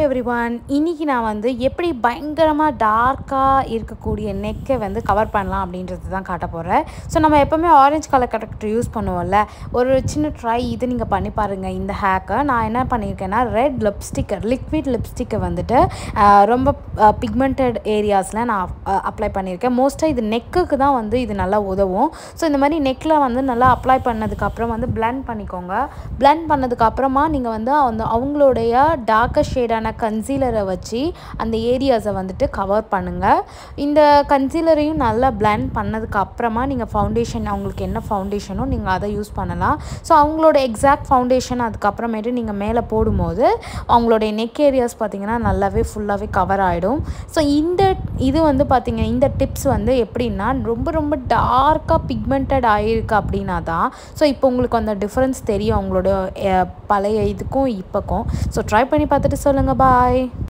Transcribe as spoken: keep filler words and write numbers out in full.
Everyone இன்னைக்கு நான் வந்து எப்படி பயங்கரமாக டார்க்காக இருக்கக்கூடிய நெக்கை வந்து கவர் பண்ணலாம் அப்படின்றது தான் காட்ட போகிறேன். ஸோ நம்ம எப்போவுமே ஆரஞ்சு கலர் கரெக்டர் யூஸ் பண்ணுவோம்ல, ஒரு சின்ன ட்ரை இது நீங்கள் பண்ணி பாருங்கள். இந்த ஹேக்கை நான் என்ன பண்ணியிருக்கேன்னா, ரெட் லிப்ஸ்டிக்கர் லிக்விட் லிப்ஸ்டிக்கை வந்துட்டு ஆஹ், ரொம்ப பிக்மெண்டட் ஏரியாஸில் நான் அப்ளை பண்ணியிருக்கேன். மோஸ்ட்டாக இது நெக்குக்கு தான் வந்து இது நல்லா உதவும். ஸோ இந்த மாதிரி நெக்கில் வந்து நல்லா அப்ளை பண்ணதுக்கப்புறம் வந்து பிளெண்ட் பண்ணிக்கோங்க. பிளெண்ட் பண்ணதுக்கப்புறமா நீங்கள் வந்து அந்த அவங்களுடைய டார்க்கர் ஷேடான கன்சீலரை வச்சு அந்த ஏரியாஸை வந்துட்டு கவர் பண்ணுங்கள். இந்த கன்சீலரையும் நல்லா பிளெண்ட் பண்ணதுக்கு அப்புறமா நீங்கள் ஃபவுண்டேஷன் அவங்களுக்கு என்ன ஃபவுண்டேஷனோ நீங்கள் அதை யூஸ் பண்ணலாம். ஸோ அவங்களோட எக்ஸாக்ட் ஃபவுண்டேஷன் அதுக்கப்புறமேட்டு நீங்கள் மேலே போடும்போது அவங்களுடைய நெக் ஏரியாஸ் பார்த்திங்கன்னா நல்லாவே ஃபுல்லாகவே கவர் ஆகிடும். ஸோ இந்த இது வந்து பார்த்திங்க இந்த டிப்ஸ் வந்து எப்படின்னா ரொம்ப ரொம்ப டார்க்காக பிக்மெண்டட் ஆகிருக்கு அப்படின்னா தான் ஸோ இப்போ உங்களுக்கு அந்த டிஃப்ரென்ஸ் தெரியும் அவங்களோட அஹ், பழைய இதுக்கும் இப்போக்கும். ஸோ ட்ரை பண்ணி பார்த்துட்டு சொல்லுங்கள். பாய்.